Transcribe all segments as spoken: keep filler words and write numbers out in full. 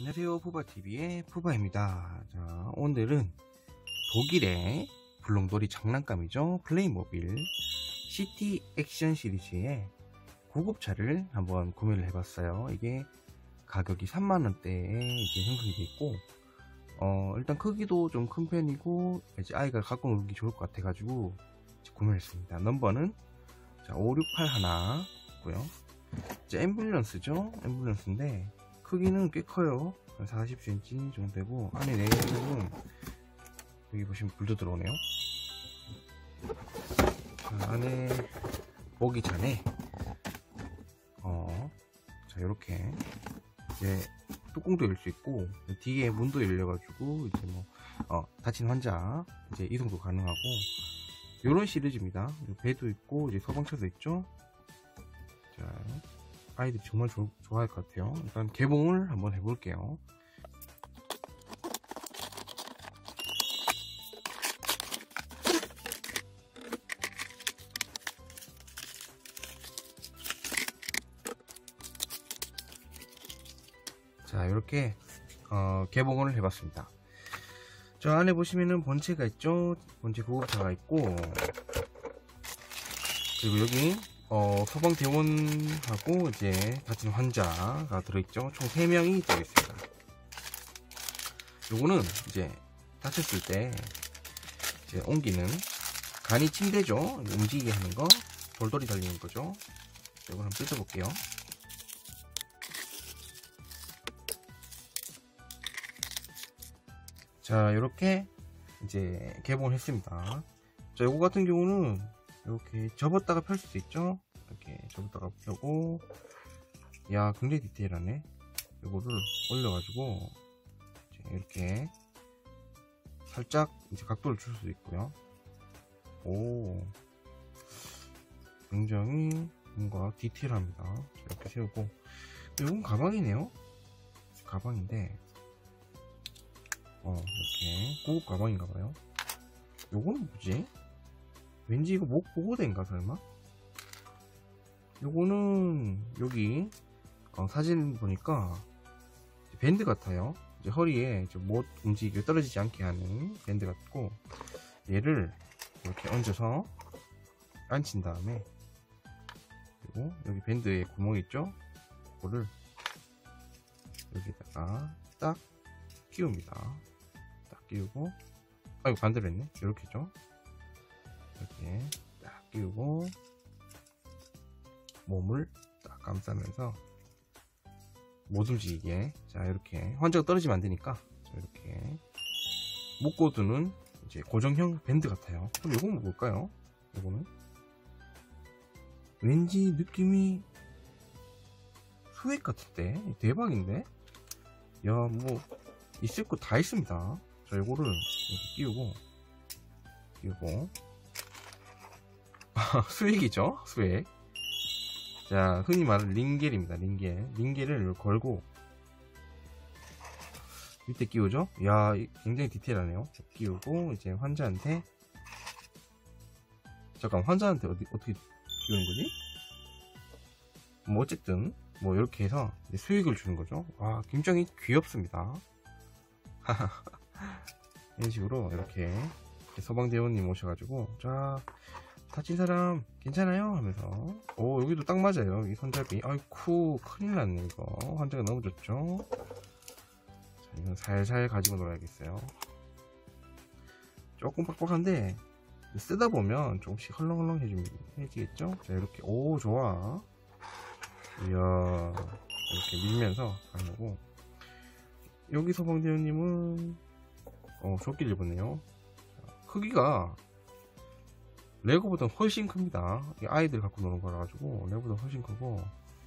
안녕하세요, 푸바티비의 푸바입니다. 자, 오늘은 독일의 불렁돌이 장난감이죠. 플레이모빌 시티 액션 시리즈의 구급차를 한번 구매를 해봤어요. 이게 가격이 삼만 원대에 이제 형성이 되어 있고, 어, 일단 크기도 좀 큰 편이고, 이제 아이가 갖고 놀기 좋을 것 같아가지고 구매를 했습니다. 넘버는 자, 오육팔일고요. 이제 앰뷸런스죠. 앰뷸런스인데 크기는 꽤 커요. 한 사십 센티미터 정도 되고, 안에 내부는 여기 보시면 불도 들어오네요. 자, 안에 보기 전에 어, 자, 이렇게 이제 뚜껑도 열 수 있고, 뒤에 문도 열려가지고 이제 뭐 어, 다친 환자 이제 이동도 가능하고, 요런 시리즈입니다. 배도 있고 이제 소방차도 있죠. 자, 아이들이 정말 조, 좋아할 것 같아요. 일단 개봉을 한번 해볼게요. 자, 이렇게 어, 개봉을 해봤습니다. 저 안에 보시면은 본체가 있죠. 본체 구급차가 있고, 그리고 여기 어, 소방대원하고 이제 다친 환자가 들어있죠. 총 세 명이 들어있습니다. 요거는 이제 다쳤을 때 이제 옮기는 간이 침대죠. 움직이게 하는 거, 돌돌이 달리는 거죠. 이걸 한번 뜯어볼게요. 자, 이렇게 이제 개봉을 했습니다. 자, 요거 같은 경우는 이렇게 접었다가 펼 수도 있죠. 이렇게 접었다가 펴고, 야, 굉장히 디테일하네. 요거를 올려가지고 이렇게 살짝 이제 각도를 줄 수도 있고요. 오, 굉장히 뭔가 디테일합니다. 이렇게 세우고, 요건 가방이네요. 가방인데, 어, 이렇게 고급 가방인가봐요. 요거는 뭐지? 왠지 이거 목 보호대인가 설마? 요거는 여기 어, 사진 보니까 밴드 같아요. 이제 허리에 이제 못 움직이게 떨어지지 않게 하는 밴드 같고, 얘를 이렇게 얹어서 앉힌 다음에, 그리고 여기 밴드에 구멍이 있죠? 그거를 여기다가 딱 끼웁니다. 딱 끼우고, 아이고 반대로 했네. 이렇게 죠. 이렇게 딱 끼우고 몸을 딱 감싸면서 못 움직이게. 자, 이렇게 환자가 떨어지면 안 되니까 이렇게 묶어두는 이제 고정형 밴드 같아요. 그럼 이건 뭘까요? 이거는 왠지 느낌이 수액 같은데 대박인데. 야, 뭐 있을 거 다 있습니다. 자, 이거를 이렇게 끼우고 끼우고 수액이죠, 수액. 자, 흔히 말하는 링겔입니다. 링겔. 링겔을 걸고 밑에 끼우죠. 야, 굉장히 디테일하네요. 끼우고 이제 환자한테, 잠깐, 환자한테 어디 어떻게 끼우는 거지? 뭐 어쨌든 뭐 이렇게 해서 이제 수액을 주는 거죠. 와, 굉장히 귀엽습니다. 이런 식으로 이렇게 소방대원님 오셔가지고, 자, 다친 사람 괜찮아요? 하면서, 오, 여기도 딱 맞아요. 이 손잡이. 아이쿠, 큰일 났네 이거. 환자가 넘어졌죠. 자, 이건 살살 가지고 놀아야겠어요. 조금 빡빡한데 쓰다 보면 조금씩 헐렁헐렁 해지겠죠. 자, 이렇게, 오, 좋아. 이야, 이렇게 밀면서 가는 거고, 여기 소방대원님은 어, 조끼를 입었네요. 크기가 레고보다 훨씬 큽니다. 아이들 갖고 노는 거라 가지고 레고보다 훨씬 크고.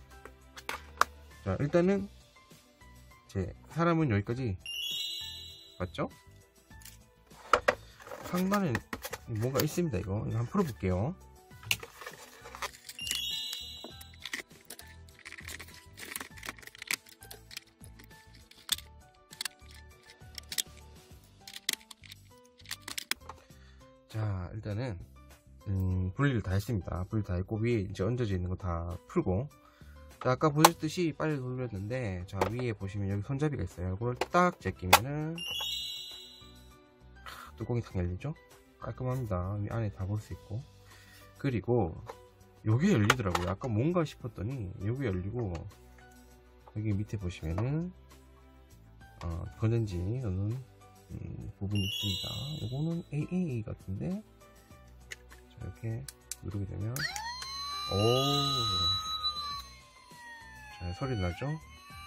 자, 일단은 제 사람은 여기까지 맞죠? 상단에 뭔가 있습니다. 이거 이거 한번 풀어볼게요. 자, 일단은 음, 분리를 다 했습니다. 분리 다 했고, 위에 이제 얹어져 있는 거 다 풀고, 자, 아까 보셨듯이 빨리 돌렸는데, 자, 위에 보시면 여기 손잡이가 있어요. 이걸 딱 제끼면은 뚜껑이 탁 열리죠? 깔끔합니다. 이 안에 다 볼 수 있고. 그리고 요게 열리더라고요. 아까 뭔가 싶었더니 요게 열리고, 여기 밑에 보시면은 어, 건전지 넣는 음, 부분이 있습니다. 요거는 에이에이 같은데, 자, 이렇게 누르게 되면 오, 자, 소리 나죠? 음,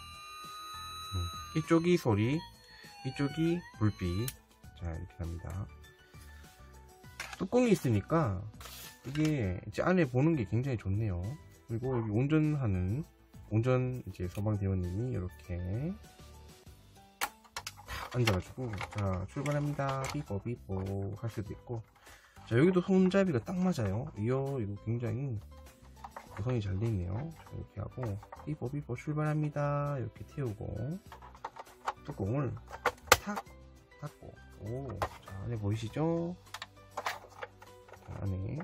이쪽이 소리, 이쪽이 불빛. 자, 이렇게 납니다. 뚜껑이 있으니까 이게 이제 안에 보는 게 굉장히 좋네요. 그리고 여기 운전하는 운전 이제 소방대원님이 이렇게 탁 앉아가지고, 자, 출발합니다. 삐뽀 삐뽀 할 수도 있고. 자, 여기도 손잡이가 딱 맞아요. 이어 이거 굉장히 구성이 잘 돼 있네요. 자, 이렇게 하고 삐뽀 삐뽀 출발합니다. 이렇게 태우고 뚜껑을 탁 닫고. 오, 자, 안에 보이시죠? 자, 안에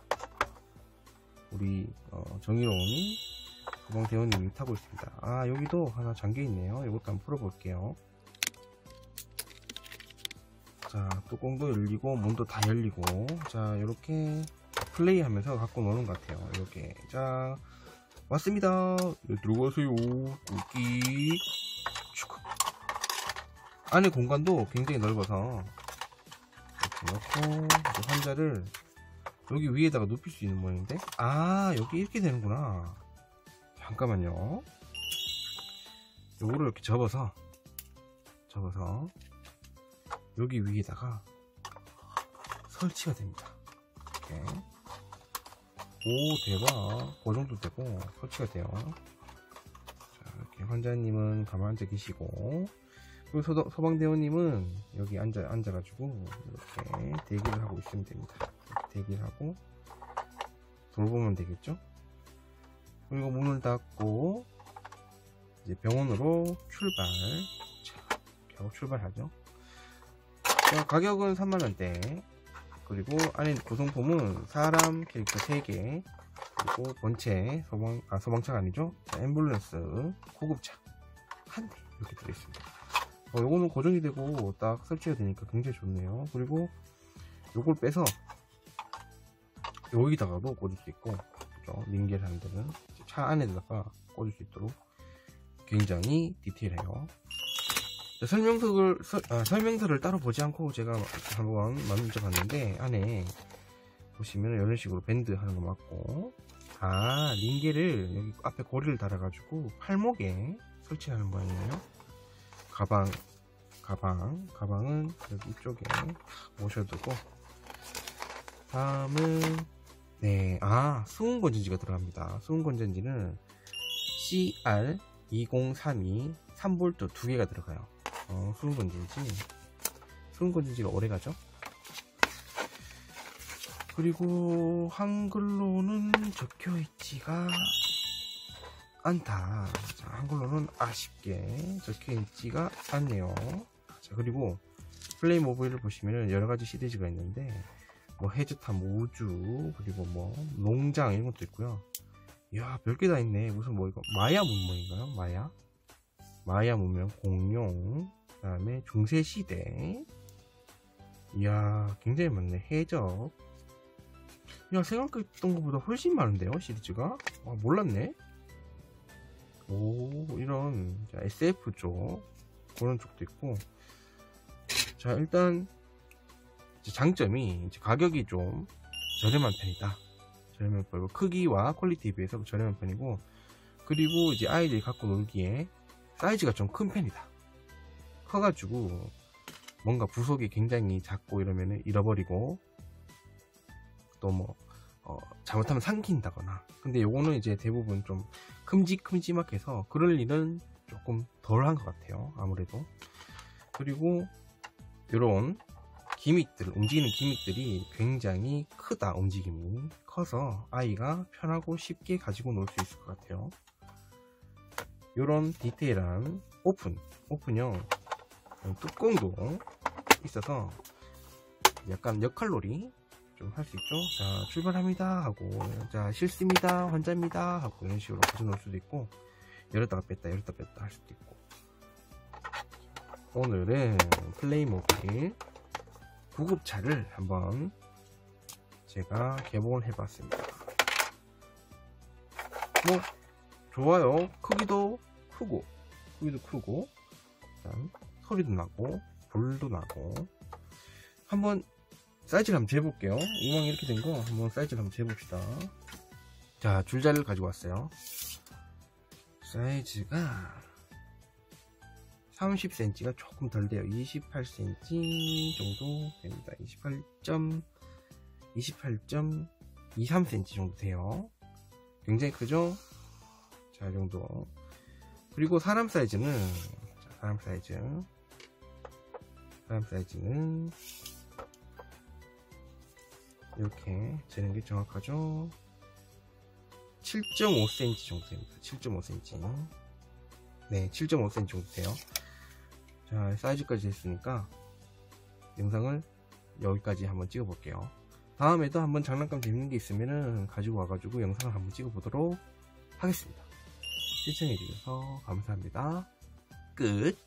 우리 어, 정의로운 소방대원님이 타고 있습니다. 아, 여기도 하나 잠겨 있네요. 이것도 한번 풀어볼게요. 자, 뚜껑도 열리고 문도 다 열리고. 자, 이렇게 플레이 하면서 갖고 노는 것 같아요. 이렇게. 자, 왔습니다. 네, 들어가세요. 꿀끼. 안에 공간도 굉장히 넓어서 이렇게 넣고, 이제 환자를 여기 위에다가 눕힐 수 있는 모양인데, 아, 여기 이렇게 되는구나. 잠깐만요. 요거를 이렇게 접어서 접어서 여기 위에다가 설치가 됩니다. 이렇게. 오, 대박. 그 정도 되고 설치가 돼요. 자, 이렇게 환자님은 가만 앉아 계시고, 그리고 소, 소방대원님은 여기 앉아, 앉아가지고 이렇게 대기를 하고 있으면 됩니다. 이렇게 대기를 하고 돌보면 되겠죠? 그리고 문을 닫고 이제 병원으로 출발. 자, 이렇게 하고 출발하죠. 자, 가격은 삼만 원대. 그리고 안에 구성품은 사람 캐릭터 세 개, 그리고 본체, 소방, 아, 소방차가 아니죠? 자, 앰뷸런스, 구급차 한 대 이렇게 들어있습니다. 어, 요거는 고정이 되고 딱 설치가 되니까 굉장히 좋네요. 그리고 요걸 빼서 여기다가도 꽂을 수 있고, 그죠? 링겔 하는 데는 차 안에다가 꽂을 수 있도록 굉장히 디테일해요. 자, 설명서를 서, 아, 설명서를 따로 보지 않고 제가 한번 만져봤는데, 안에 보시면 이런 식으로 밴드 하는 거 맞고, 아, 링겔을 여기 앞에 고리를 달아가지고 팔목에 설치하는 모양이에요. 가방, 가방, 가방은 여기 이쪽에 모셔두고, 다음은 네, 아, 수은 건전지가 들어갑니다. 수은 건전지는 씨알 이공삼이 삼 볼트 두 개가 들어가요. 어, 수은 건전지, 수은 건전지가 오래 가죠. 그리고 한글로는 적혀 있지가 않다. 자, 한글로는 아쉽게 적혀 있지가 않네요. 자, 그리고 플레이모빌을 보시면 여러 가지 시리즈가 있는데, 뭐 해저탐 우주, 그리고 뭐 농장 이런 것도 있고요. 이야, 별게 다 있네. 무슨 뭐 이거 마야 문명인가요? 마야? 마야 문명, 공룡, 그 다음에 중세시대. 이야, 굉장히 많네. 해적. 야, 생각했던 것보다 훨씬 많은데요, 시리즈가? 아, 몰랐네. 오, 이런 에스에프 쪽, 그런 쪽도 있고. 자, 일단 장점이 이제 가격이 좀 저렴한 편이다. 저렴한 편이고, 크기와 퀄리티에 비해서 저렴한 편이고, 그리고 이제 아이들이 갖고 놀기에 사이즈가 좀 큰 편이다. 커가지고 뭔가 부속이 굉장히 작고 이러면 잃어버리고, 또 뭐 어, 잘못하면 삼킨다거나. 근데 요거는 이제 대부분 좀 큼직큼직해서 그럴 일은 조금 덜 한 것 같아요, 아무래도. 그리고 요런 기믹들, 움직이는 기믹들이 굉장히 크다. 움직임이 커서 아이가 편하고 쉽게 가지고 놀 수 있을 것 같아요. 요런 디테일한 오픈, 오픈형 뚜껑도 있어서 약간 역할놀이 좀 할 수 있죠. 자, 출발합니다 하고, 자, 실습니다, 환자입니다 하고 이런 식으로 가져놓을 수도 있고, 열었다가 뺐다 열었다 뺐다 할 수도 있고. 오늘은 플레이모빌 구급차를 한번 제가 개봉을 해봤습니다. 뭐 좋아요. 크기도 크고 크기도 크고 일단 소리도 나고 불도 나고. 한번 사이즈를 한번 재볼게요. 이왕 이렇게 된 거 한번 사이즈를 한번 재봅시다. 자, 줄자를 가지고 왔어요. 사이즈가 삼십 센티미터가 조금 덜 돼요. 이십팔 센티미터 정도 됩니다. 이십팔 점 이십팔 점 이삼 센티미터 정도 돼요. 굉장히 크죠? 자, 이 정도. 그리고 사람 사이즈는, 자, 사람 사이즈. 사람 사이즈는, 이렇게 재는 게 정확하죠? 칠 점 오 센티미터 정도 됩니다. 칠 점 오 센티미터. 네, 칠 점 오 센티미터 정도 돼요. 자, 사이즈까지 됐으니까, 영상을 여기까지 한번 찍어 볼게요. 다음에도 한번 장난감 재밌는 게 있으면은 가지고 와가지고 영상을 한번 찍어 보도록 하겠습니다. 시청해주셔서 감사합니다. 끝.